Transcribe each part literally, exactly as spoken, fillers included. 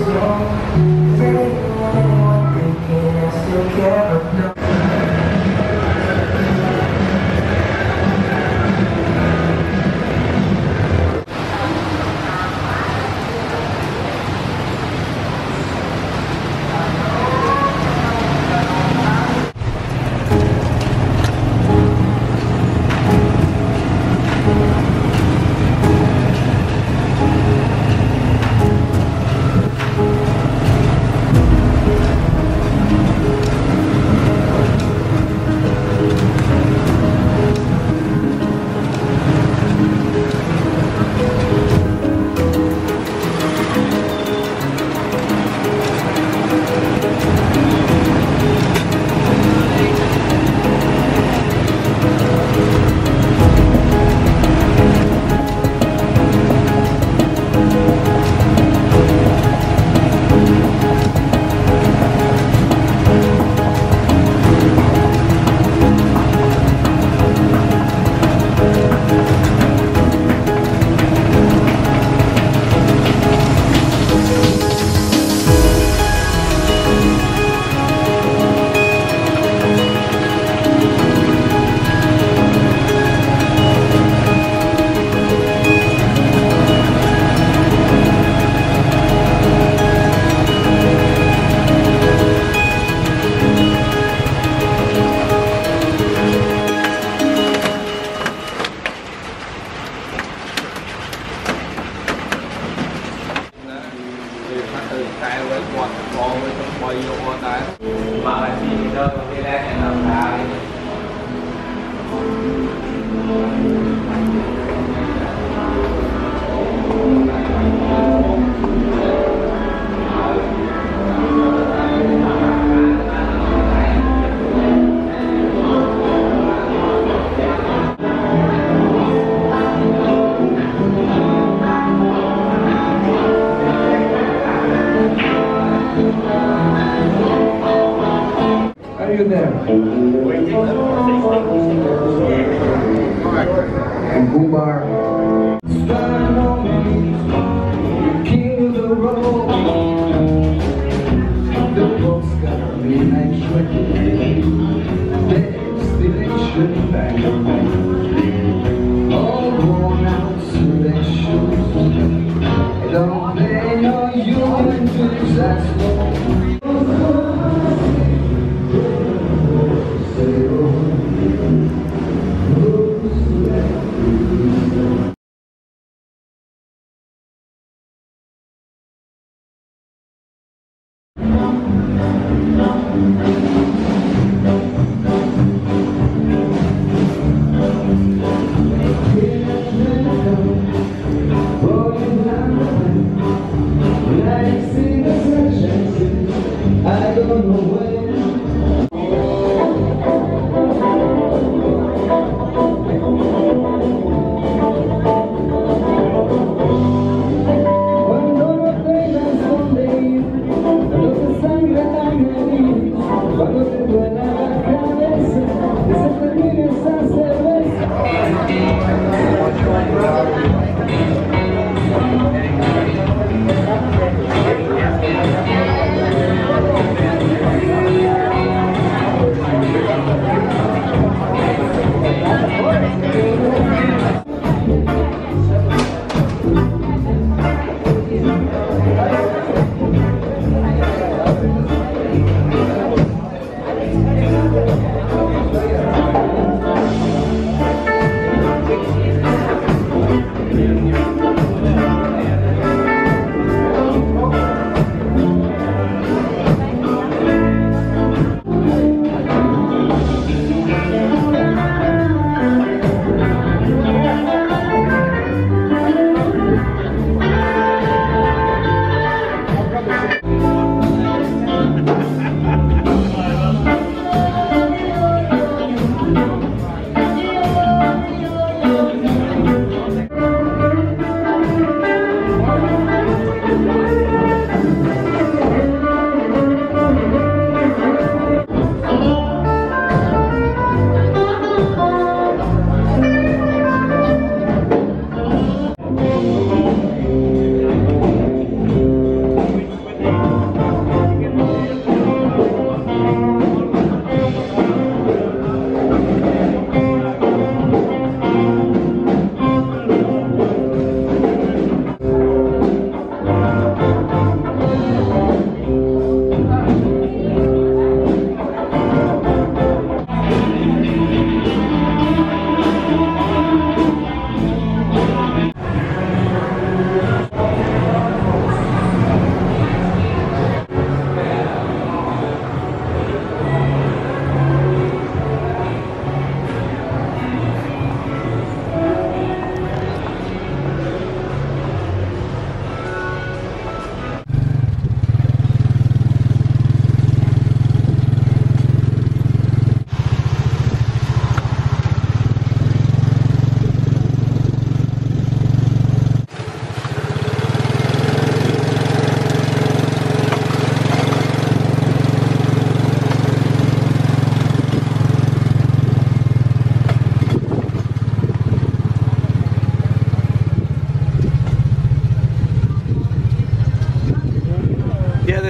Cuando te duele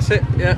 that's it, yeah.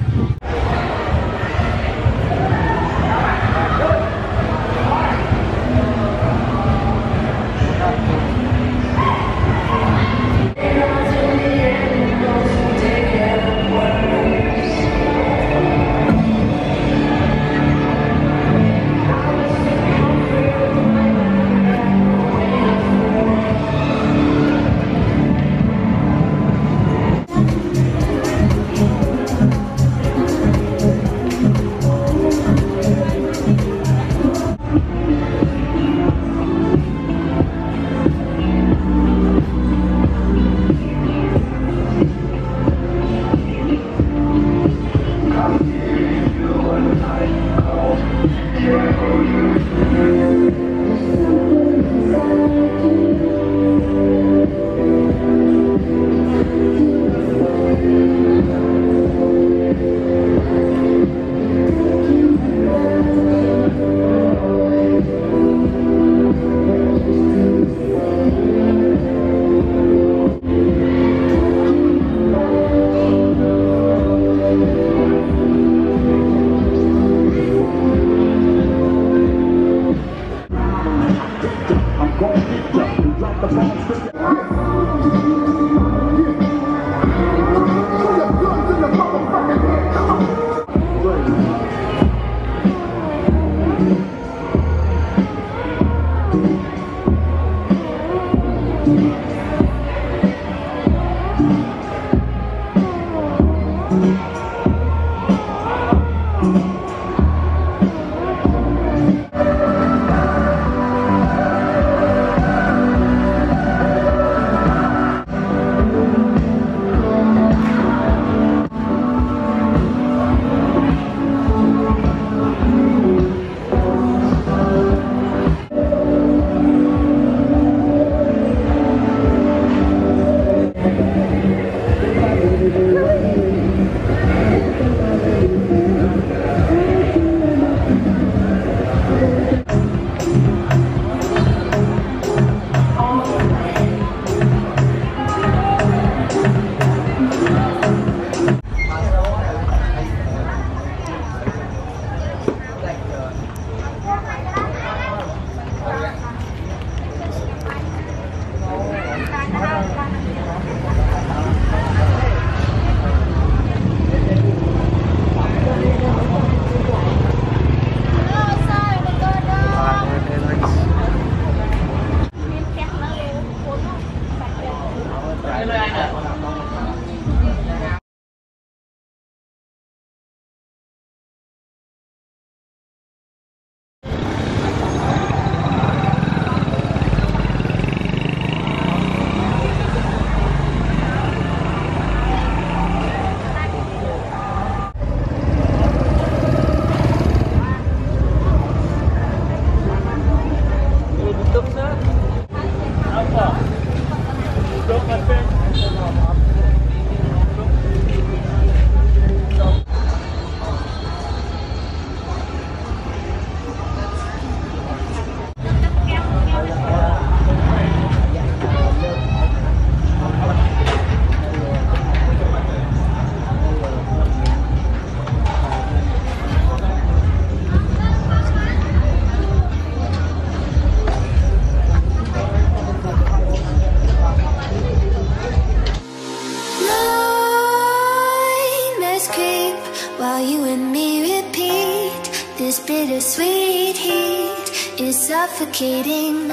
Bittersweet heat is suffocating.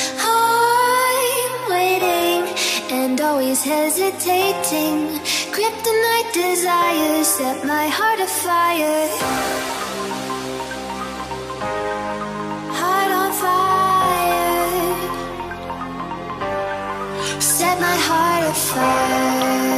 I'm waiting and always hesitating. Kryptonite desires set my heart afire. Heart on fire. Set my heart afire.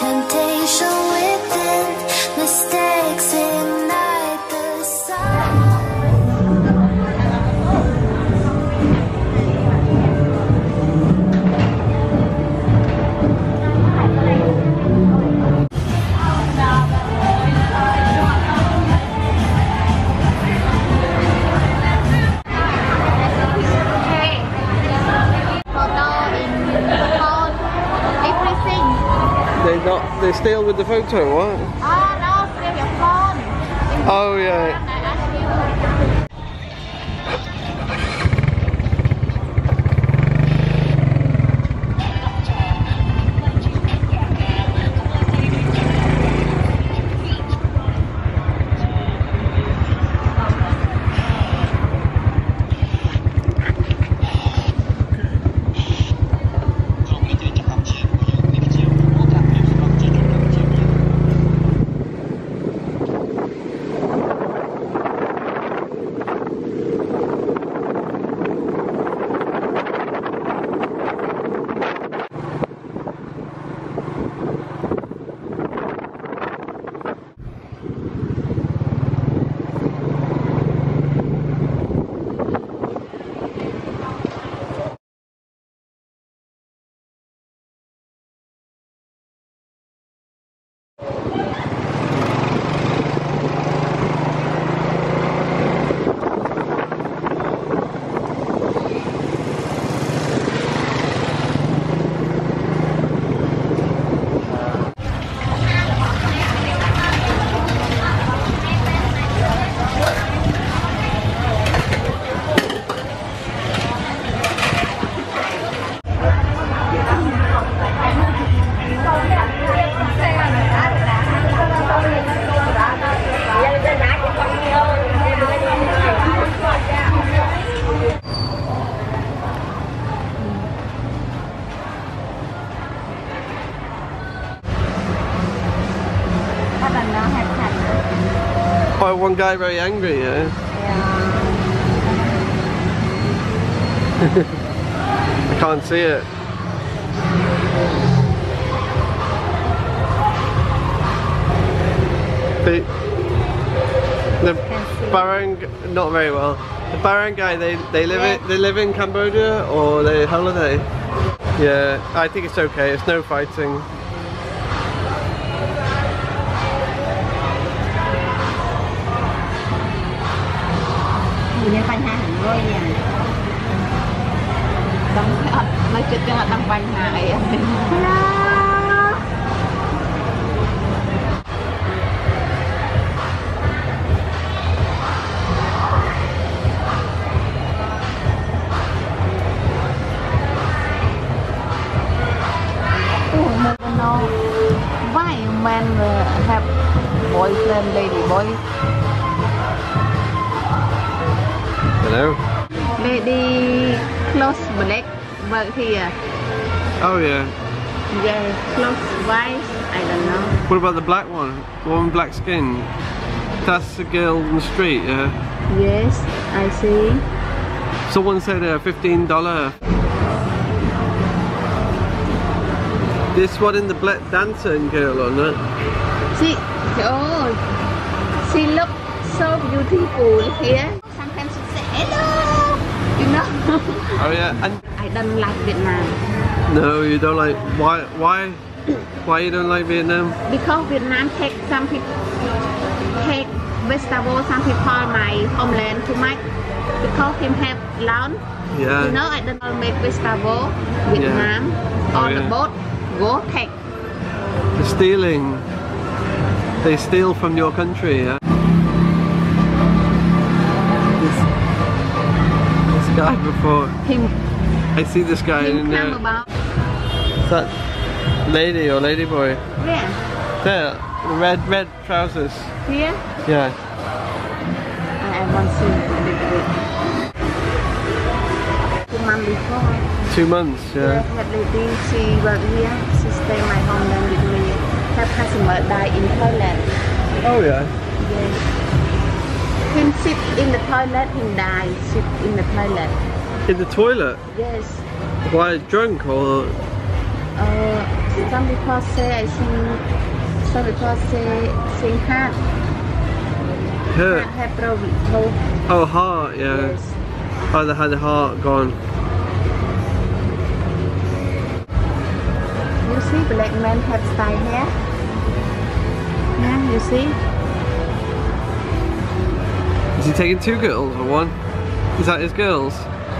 temptation within, mistakes ignite the sun. They not they still with the photo, what? Oh no, still your phone. Oh yeah. Oh, one guy very angry, yeah? Yeah. I can't see it. The, the Barang, not very well. The Barang guy, they they live yeah. in they live in Cambodia or they holiday. Yeah, I think it's okay. It's no fighting. Why men have boyfriend, lady boy? Hello? Lady close black work here. Oh yeah. Yeah, close white, I don't know. What about the black one? One with black skin? That's the girl on the street, yeah? Yes, I see. Someone said uh, fifteen dollars. This one in the black dancing girl on it. She, oh, she looks so beautiful here. Sometimes she say hello, you know. Oh yeah, and I don't like Vietnam. No, you don't like. Why? Why? Why you don't like Vietnam? Because Vietnam take some people take vegetable. Some people call my homeland too much because him have land. Yeah. You know, I don't make vegetable. Vietnam yeah. on oh, the yeah. boat. Go take. They're stealing. They steal from your country, yeah? This, this guy before. Him. I see this guy him in there. About. Is that lady or lady boy? Where? There, the red, red trousers. Here? Yeah. I want to see a little bit. Two months before. Two months, yeah. That lady, she work here. She stay my home then with me. Her customer die in toilet. Oh yeah. Yes. Him sit in the toilet, him die. Sit in the toilet. In the toilet? Yes. Why, drunk or? Uh, Some people say I sing. Some people say sing hard. Hurt. Have problem. Both. Oh, heart, yeah. Yes. Oh, they had the heart gone. You see, black men have style hair. Yeah, you see. Is he taking two girls or one? Is that his girls?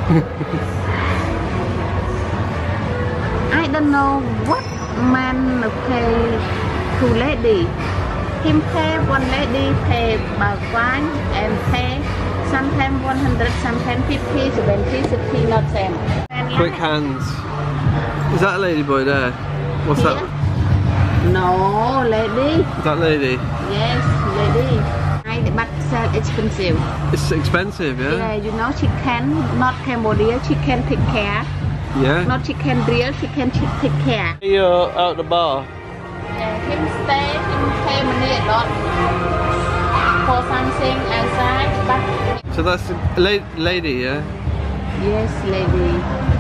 I don't know what man pay two lady. Him pay one lady pay by one and pay sometimes one hundred, sometimes fifty, seventy, sixty, not same. Quick hands. Is that a lady boy there? What's Here? that? No, lady. Is that lady? Yes, lady. I but sell expensive. It's expensive, yeah? Yeah, you know she can not Cambodia. She can take care. Yeah? Not she can real. She can take care. You're out the bar. Yeah, him stay, him pay money a lot for something outside, but So that's a la lady, yeah? yes, lady.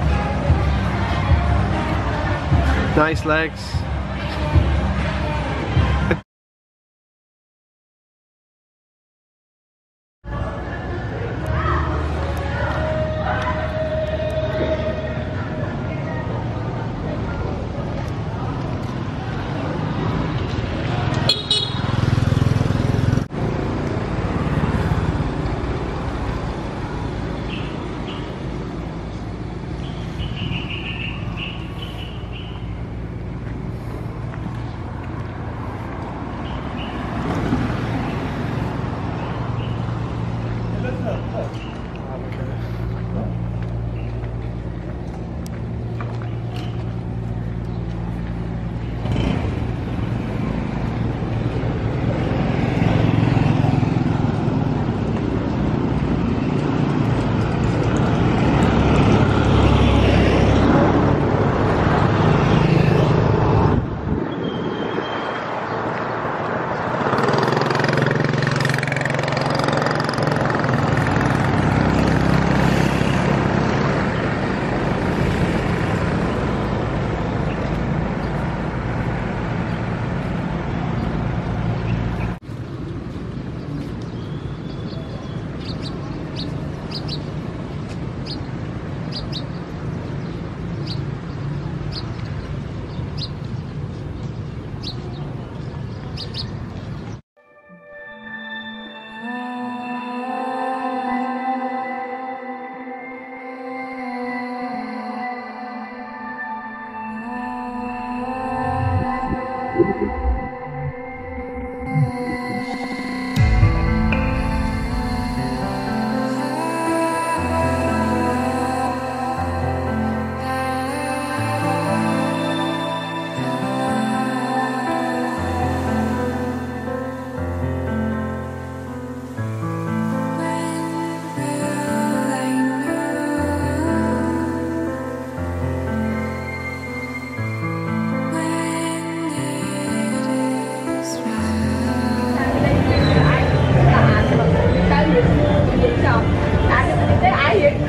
Nice legs.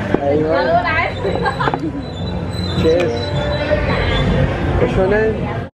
Cheers. What's your name?